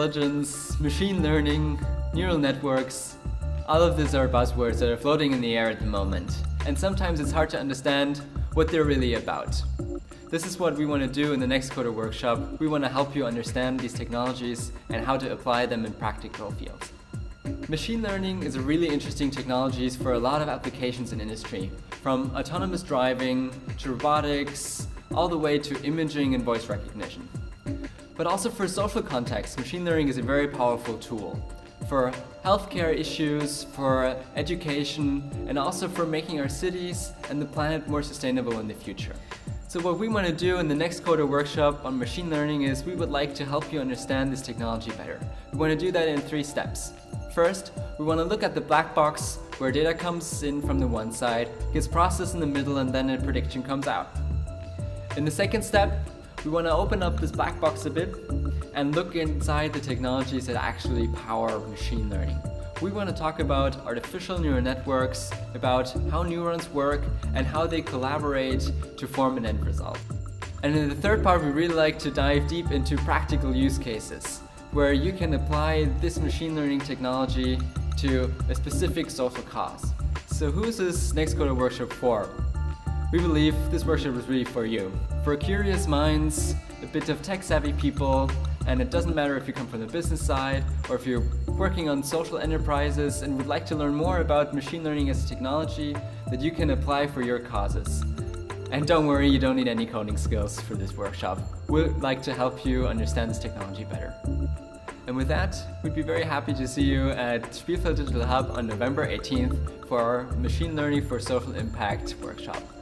intelligence, machine learning, neural networks, all of these are buzzwords that are floating in the air at the moment. And sometimes it's hard to understand what they're really about. This is what we want to do in the N3XTCODER workshop. We want to help you understand these technologies and how to apply them in practical fields. Machine learning is a really interesting technology for a lot of applications in industry, from autonomous driving to robotics, all the way to imaging and voice recognition. But also for social contexts, machine learning is a very powerful tool. For healthcare issues, for education, and also for making our cities and the planet more sustainable in the future. So what we want to do in the N3XTCODER workshop on machine learning is we would like to help you understand this technology better. We want to do that in 3 steps. First, we want to look at the black box where data comes in from the one side, gets processed in the middle, and then a prediction comes out. In the second step, we want to open up this black box a bit and look inside the technologies that actually power machine learning. We want to talk about artificial neural networks, about how neurons work and how they collaborate to form an end result. And in the third part, we really like to dive deep into practical use cases, where you can apply this machine learning technology to a specific social cause. So who is this N3XTCODER workshop for? We believe this workshop is really for you. For curious minds, a bit of tech-savvy people, and it doesn't matter if you come from the business side or if you're working on social enterprises and would like to learn more about machine learning as a technology that you can apply for your causes. And don't worry, you don't need any coding skills for this workshop. We'd like to help you understand this technology better. And with that, we'd be very happy to see you at Spielfeld Digital Hub on November 18th for our Machine Learning for Social Impact workshop.